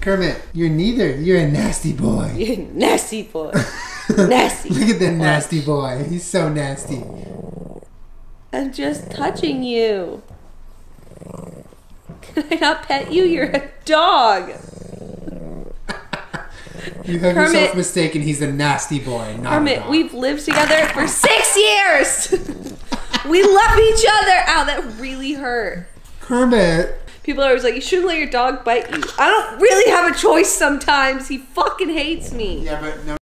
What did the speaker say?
Kermit, you're neither. You're a nasty boy. You're a nasty boy. Nasty. Look at that nasty boy. He's so nasty. I'm just touching you. Can I not pet you? You're a dog. You have Kermit, yourself mistaken. He's a nasty boy, not Kermit, a dog. we've lived together for 6 years. We love each other. Ow, that really hurt. Kermit. People are always like, you shouldn't let your dog bite you. I don't really have a choice sometimes. He fucking hates me. Yeah, but no.